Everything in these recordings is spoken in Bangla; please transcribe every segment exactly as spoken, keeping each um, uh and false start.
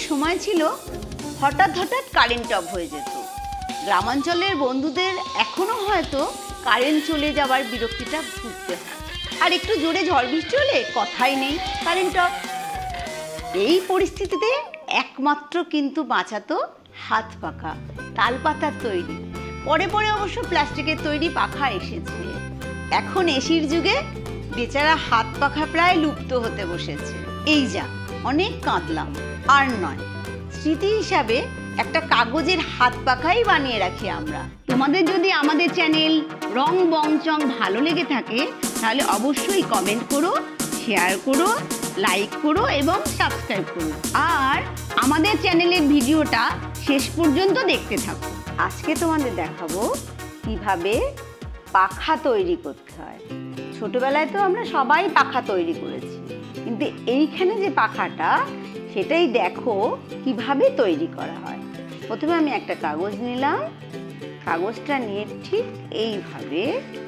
সময় ছিল হঠাৎ হঠাৎ কারেন্ট অফ হয়ে যেত। গ্রামাঞ্চলের বন্ধুদের এখনো হয়তো কারেন্ট চলে যাওয়ার বিরক্তিটা ভুগতে হয়। আর একটু জোরে ঝড় বৃষ্টি হলে কথাই নেই, কারেন্ট অফ। এই পরিস্থিতিতে একমাত্র কিন্তু বাঁচাতো হাত পাখা, তাল পাতার তৈরি। পরে পরে অবশ্য প্লাস্টিকের তৈরি পাখা এসেছে। এখন এসির যুগে বেচারা হাত পাখা প্রায় লুপ্ত হতে বসেছে। এই যা, অনেক কাঁদলাম, আর নয়। স্মৃতি হিসাবে একটা কাগজের হাত পাখাই বানিয়ে রাখি আমরা। তোমাদের যদি আমাদের চ্যানেল রং বং চং ভালো লেগে থাকে তাহলে অবশ্যই কমেন্ট করো, শেয়ার করো, লাইক করো এবং সাবস্ক্রাইব করো। আর আমাদের চ্যানেলের ভিডিওটা শেষ পর্যন্ত দেখতে থাকো। আজকে তোমাদের দেখাবো কিভাবে পাখা তৈরি করতে হয়। ছোটবেলায় তো আমরা সবাই পাখা তৈরি করেছি, কিন্তু এইখানে যে পাখাটা সেটাই দেখো কিভাবে তৈরি করা হয়। প্রথমে আমি একটা কাগজ নিলাম, কাগজটা নিয়ে ঠিক এইভাবে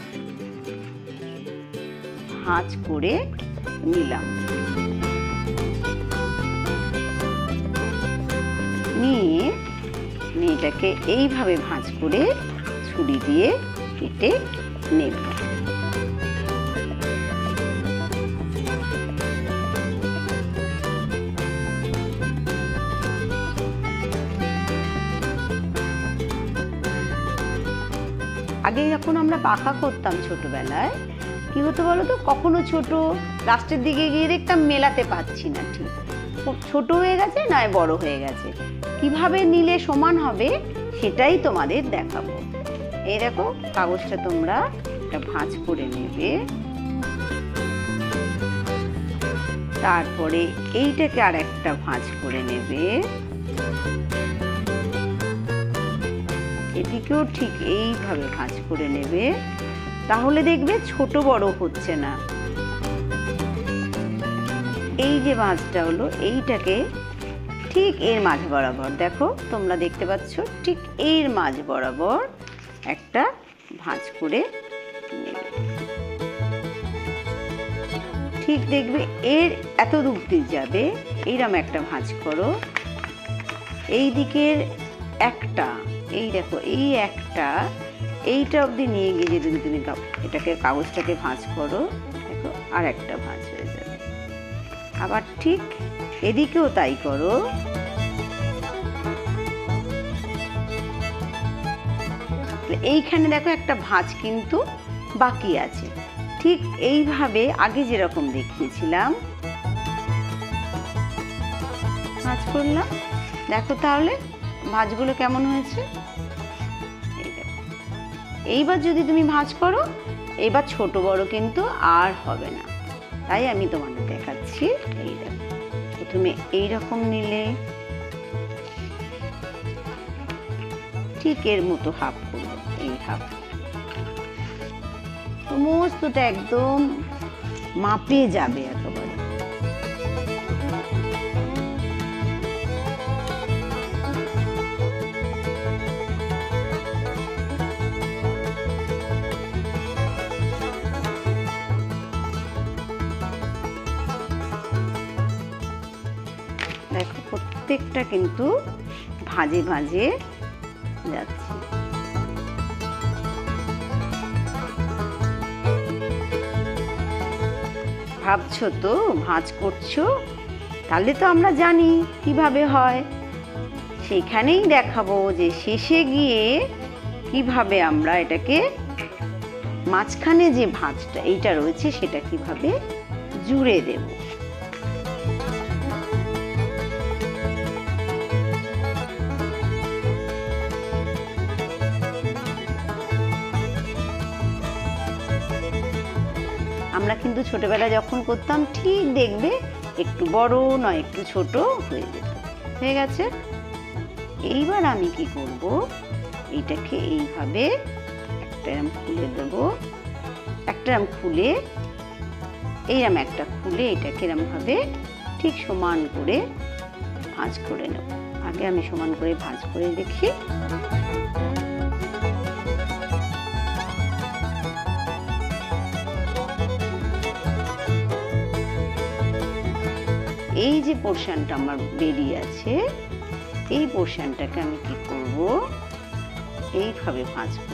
ভাঁজ করে নিলাম। নিয়ে এটাকে এইভাবে ভাঁজ করে ছুরি দিয়ে কেটে নেব। আগে যখন আমরা পাখা করতাম ছোটবেলায়, কি হতো বলো তো, কখনো ছোট, লাস্টের দিকে গিয়ে দেখতাম মেলাতে পারছি না, ঠিক খুব ছোট হয়ে গেছে নয় বড় হয়ে গেছে। কিভাবে নিলে সমান হবে সেটাই তোমাদের দেখাবো। এই দেখো, কাগজটা তোমরা একটা ভাঁজ করে নেবে, তারপরে এইটাকে আর একটা ভাঁজ করে নেবে, এদিকেও ঠিক এইভাবে ভাঁজ করে নেবে। তাহলে দেখবে ছোট বড় হচ্ছে না। এই যে ভাঁজটা হলো, এইটাকে ঠিক এর মাঝ বরাবর, দেখো তোমরা দেখতে পাচ্ছ, ঠিক এর মাঝ বরাবর একটা ভাঁজ করে নেবে। ঠিক দেখবে এর এত দূর দিয়ে যাবে, এইরকম একটা ভাঁজ করো। এই দিকের একটা, এই দেখো এই একটা, এইটা অবধি নিয়ে গিয়ে যদি তুমি এটাকে কাগজটাকে ভাঁজ করো, দেখো আর একটা ভাঁজ হয়ে যাবে। আবার ঠিক এদিকেও তাই করো। এইখানে দেখো একটা ভাঁজ কিন্তু বাকি আছে। ঠিক এইভাবে আগে যেরকম দেখিয়েছিলাম ভাঁজ করলাম। দেখো তাহলে ভাঁজগুলো কেমন হয়েছে। এই দেখো, এইবার যদি তুমি ভাঁজ করো, এবার ছোট বড় কিন্তু আর হবে না। তাই আমি তোমাদের দেখাচ্ছি। এই দেখো, প্রথমে এইরকম নিলে ঠিক এর মতো হাফ করবে, এই হাফ, সমস্তটা একদম মাপে যাবে একেবারে। দেখো প্রত্যেকটা কিন্তু ভাঁজে ভাঁজে যাচ্ছে। ভাবছো তো ভাঁজ করছো, তাহলে তো আমরা জানি কিভাবে হয়। সেখানেই দেখাবো যে শেষে গিয়ে কিভাবে আমরা এটাকে মাঝখানে যে ভাঁজটা এইটা রয়েছে সেটা কিভাবে জুড়ে দেব। আমরা কিন্তু ছোটবেলায় যখন করতাম ঠিক দেখবে একটু বড় নয় একটু ছোট হয়ে যেত। হয়ে গেছে। এইবার আমি কি করব, এইটাকে এইভাবে একটা এরম খুলে দেব, একটা এরম খুলে, এইরকম একটা খুলে এটাকে এরম ভাবে ঠিক সমান করে ভাঁজ করে নেব। আগে আমি সমান করে ভাঁজ করে দেখি। এই যে পোর্শনটা আমার বেরিয়ে আছে, এই পোর্শনটাকে আমি কি করব, এইভাবে ভাঁজবো।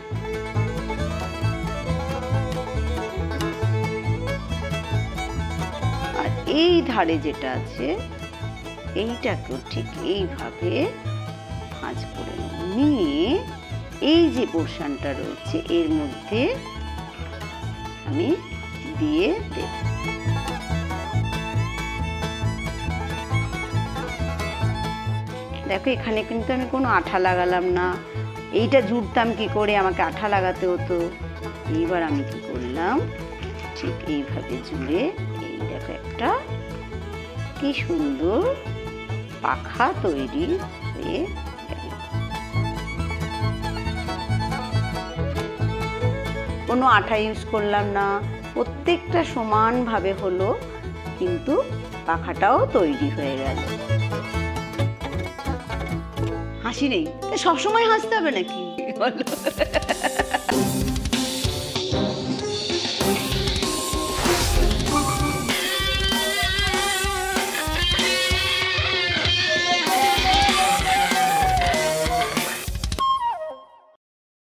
আর এই ধারে যেটা আছে এইটাকেও ঠিক এইভাবে ভাঁজ করে নেব, নিয়ে এই যে পোর্শনটা রয়েছে এর মধ্যে আমি দিয়ে দেব। দেখো এখানে কিন্তু আমি কোনো আঠা লাগালাম না, এইটা জুড়তাম কি করে, আমাকে আঠা লাগাতে হতো। এইবার আমি কি করলাম, ঠিক এইভাবে জুড়ে এই দেখো একটা কি সুন্দর পাখা তৈরি হয়ে গেল। কোনো আঠা ইউজ করলাম না, প্রত্যেকটা সমানভাবে হলো, কিন্তু পাখাটাও তৈরি হয়ে গেল। হাসি নেই, সবসময় হাসতে হবে নাকি বলো?